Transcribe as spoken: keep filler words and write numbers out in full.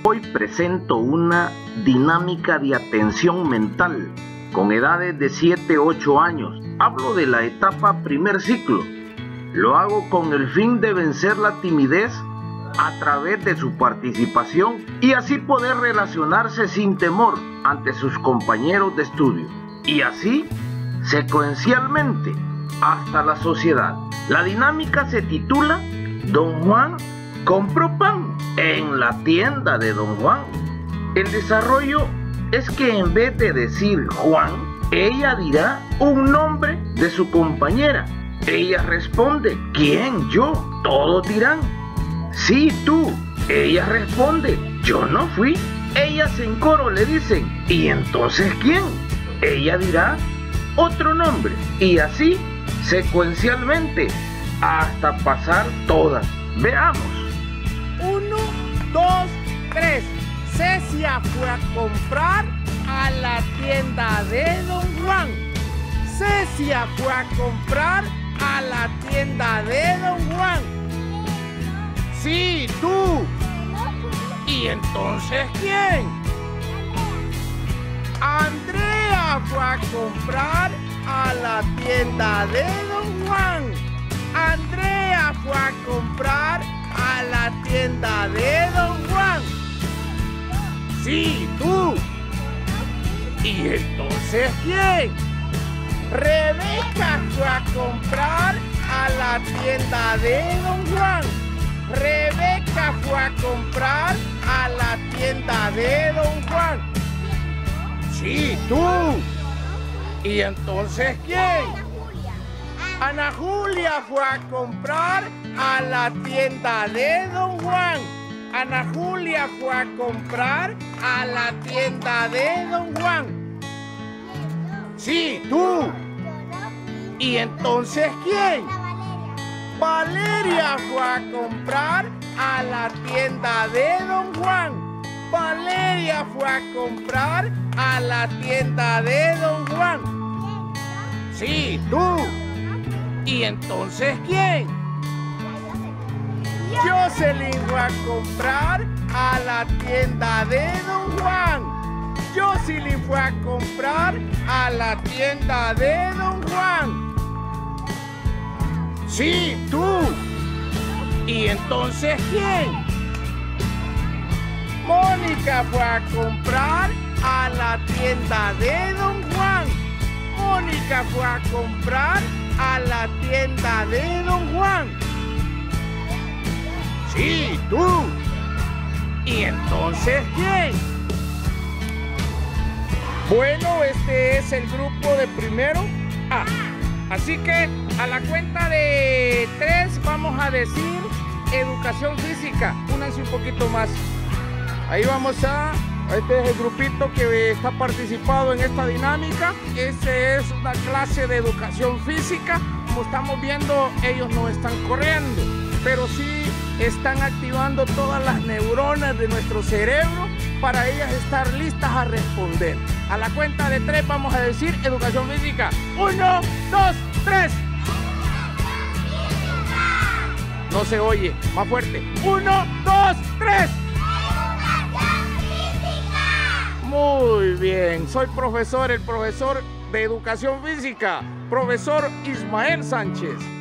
Hoy presento una dinámica de atención mental con edades de siete a ocho años. Hablo de la etapa primer ciclo. Lo hago con el fin de vencer la timidez a través de su participación y así poder relacionarse sin temor ante sus compañeros de estudio y así secuencialmente hasta la sociedad. La dinámica se titula Don Juan compró pan en la tienda de Don Juan. El desarrollo es que en vez de decir Juan, ella dirá un nombre de su compañera. Ella responde, ¿quién? Yo. Todos dirán, sí, tú. Ella responde, yo no fui. Ellas en coro le dicen, ¿y entonces quién? Ella dirá otro nombre y así secuencialmente hasta pasar todas. Veamos. Uno, dos, tres. Cecia fue a comprar a la tienda de Don Juan. Cecia fue a comprar a la tienda de Don Juan. Sí, tú. ¿Y entonces quién? Andrea fue a comprar a la tienda de Don Juan. Andrea fue a comprar a la tienda de Don Juan. Sí, tú. ¿Y entonces quién? Rebeca fue a comprar a la tienda de Don Juan. Rebeca fue a comprar a la tienda de Don Juan. Sí, tú. ¿Y entonces quién? Ana Julia fue a comprar a la tienda de Don Juan. Ana Julia fue a comprar a la tienda de Don Juan. Sí, tú. ¿Y entonces quién? Valeria fue a comprar a la tienda de Don Juan. Valeria fue a comprar a la tienda de Don Juan. Sí, tú. ¿Y entonces quién? Jocelyn fue a comprar a la tienda de Don Juan. Jocelyn fue a comprar a la tienda de Don Juan. Sí, tú. ¿Y entonces quién? Mónica fue a comprar a la tienda de Don Juan. Mónica fue a comprar a la tienda de Don Juan. Sí, tú. ¿Y entonces quién? Bueno, este es el grupo de primero A. Así que a la cuenta de tres vamos a decir educación física. Únanse un poquito más. Ahí vamos a... Este es el grupito que está participando en esta dinámica. Este es una clase de educación física. Como estamos viendo, ellos no están corriendo, pero sí están activando todas las neuronas de nuestro cerebro para ellas estar listas a responder. A la cuenta de tres vamos a decir educación física. Uno, dos, tres. No se oye, más fuerte. Uno, dos, tres. Muy bien, soy profesor, el profesor de educación física, profesor Ismael Sánchez.